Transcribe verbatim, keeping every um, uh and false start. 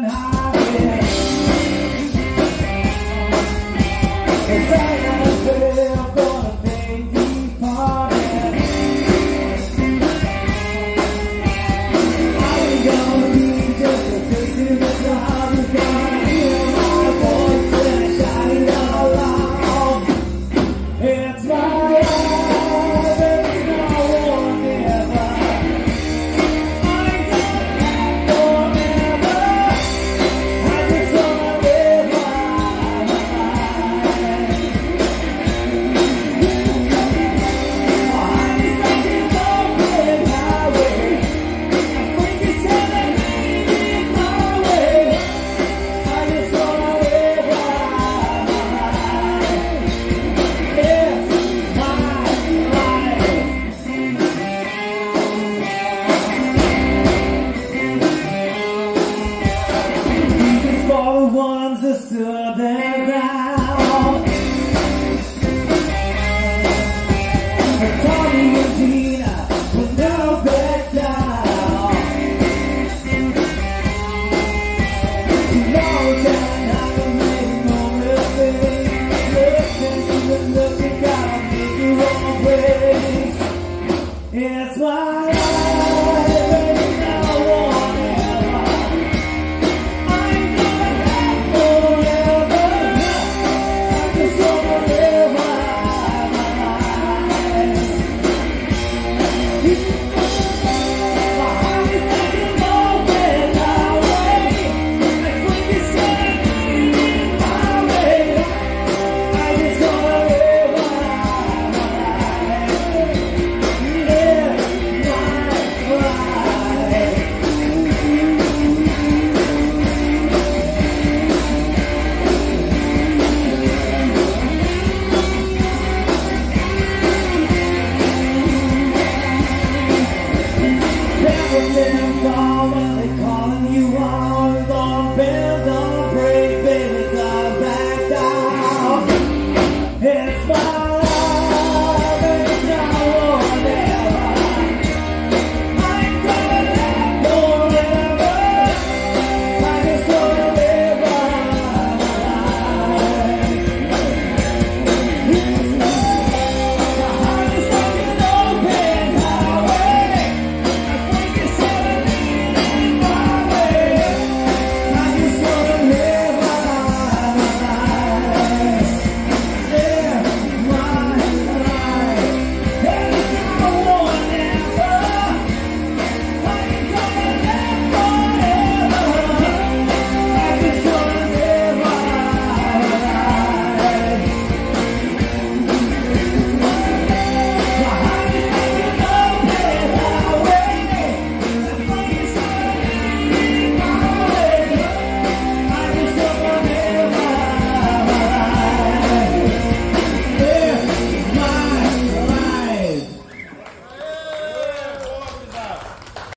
highway. 'Cause I got a bill for the baby party. I ain't gonna be just a face in the crowd. You gotta hear my voice when I shout it out loud. It's my life, there's no one nearby. I ain't gonna live forever. I just wanna live my life. I'm stuck in open highway. I think it's time I made it my way. I just wanna live my life. It's my life. This is for the ones that stood their ground.